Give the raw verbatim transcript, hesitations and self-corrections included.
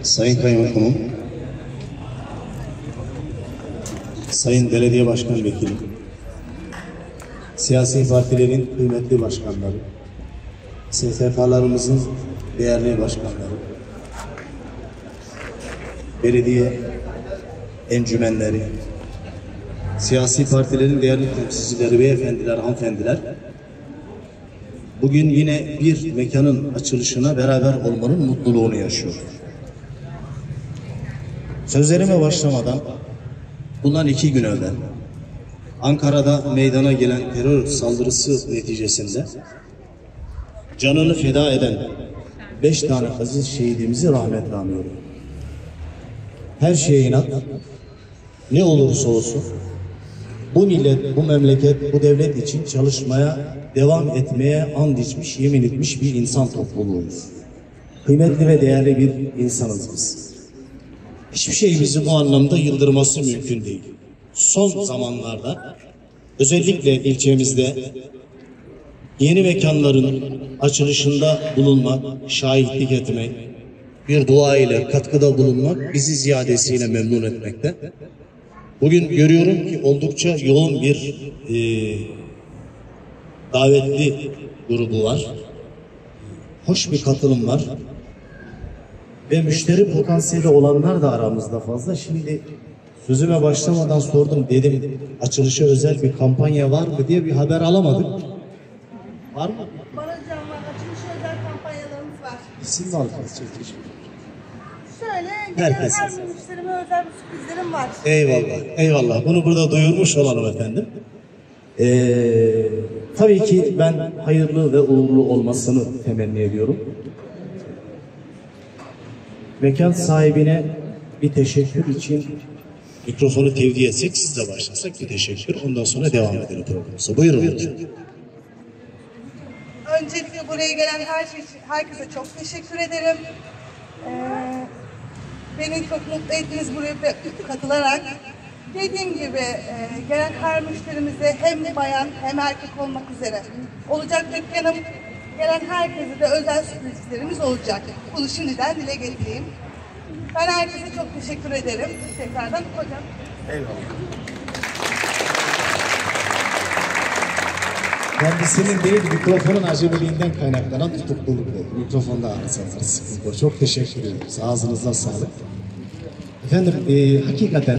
Sayın Kaymakamım, Sayın Belediye Başkan Vekili, siyasi partilerin kıymetli başkanları, S T K'larımızın değerli başkanları, belediye encümenleri, siyasi partilerin değerli temsilcileri, beyefendiler, hanımefendiler, bugün yine bir mekanın açılışına beraber olmanın mutluluğunu yaşıyoruz. Sözlerime başlamadan bundan iki gün evvel Ankara'da meydana gelen terör saldırısı neticesinde canını feda eden beş tane aziz şehidimizi rahmetle anıyorum. Her şeye inat, ne olursa olsun bu millet, bu memleket, bu devlet için çalışmaya, devam etmeye and içmiş, yemin etmiş bir insan topluluğuyuz. Kıymetli ve değerli bir insanız biz. Hiçbir şey bizi bu anlamda yıldırması mümkün değil. Son zamanlarda özellikle ilçemizde yeni mekanların açılışında bulunmak, şahitlik etmek, bir dua ile katkıda bulunmak bizi ziyadesiyle memnun etmekte. Bugün görüyorum ki oldukça yoğun bir e, davetli grubu var. Hoş bir katılım var. Ve müşteri potansiyeli olanlar da aramızda fazla. Şimdi sözüme başlamadan sordum, dedim açılışa özel bir kampanya var mı diye bir haber alamadık. Var mı? Var hocam, var. Açılışa özel kampanyalarımız var. İsim var mı? Şöyle, Herkes. her müşterime özel bir sürprizlerim var. Eyvallah, eyvallah. Bunu burada duyurmuş olalım efendim. Ee, tabii ki ben hayırlı ve uğurlu olmasını temenni ediyorum. Mekan sahibine bir teşekkür için mikrofonu tevdi etsek, siz de başlasak bir teşekkür. Ondan sonra devam edelim programımıza. Buyurun hocam. Öncelikle buraya gelen her şey, herkese çok teşekkür ederim. Ee, beni çok mutlu ettiniz buraya katılarak. Dediğim gibi e, gelen her müşterimize hem bayan hem erkek olmak üzere olacak dükkanım. Gelen herkese de özel sürprizlerimiz olacak. Bunu şimdiden dile getireyim. Ben herkese çok teşekkür ederim. Tekrardan hocam. Eyvallah. Kendisinin değil, mikrofonun acemiliğinden kaynaklanan tutukluluk oldu. Mikrofonda arızası sıkıntı. Çok teşekkür ediyoruz. Ağzınıza sağlık. Efendim, e, hakikaten